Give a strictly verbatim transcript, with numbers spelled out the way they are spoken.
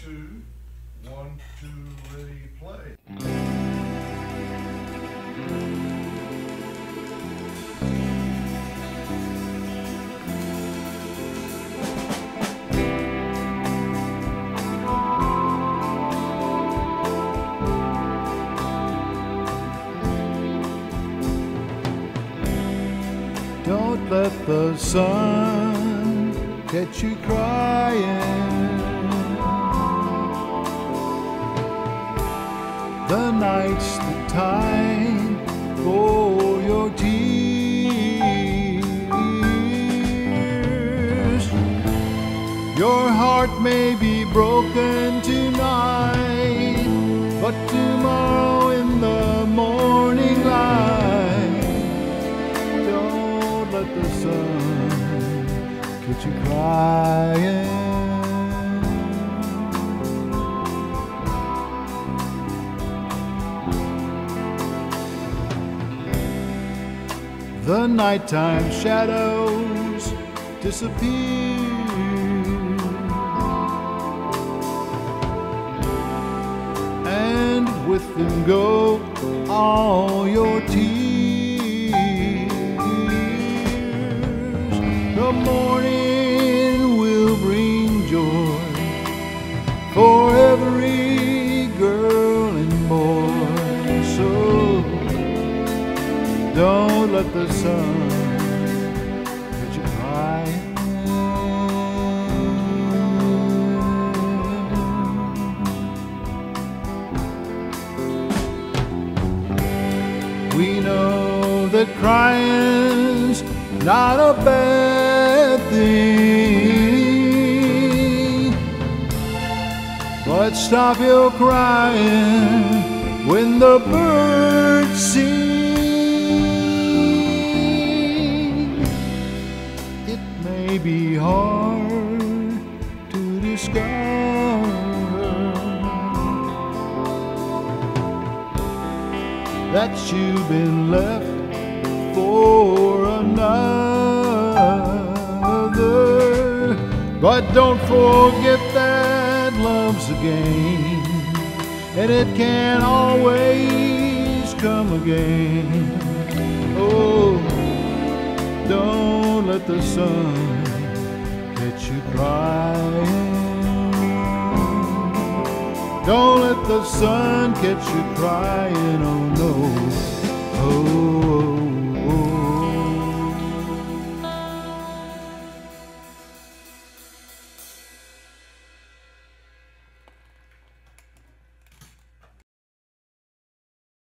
two, one, two, ready, play. Don't let the sun get you crying. The night's the time for your tears. Your heart may be broken tonight, but tomorrow in the morning light, don't let the sun get you crying. The nighttime shadows disappear, and with them go all your tears. The morning will bring joy for every girl and boy, so don't let the sun get you crying. We know that crying's not a bad thing, but stop your crying when the birds sing. May be hard to discover that you've been left for another, but don't forget that love's a game, and it can always come again. Oh, don't let the sun get you crying. Don't let the sun get you crying, oh no, oh.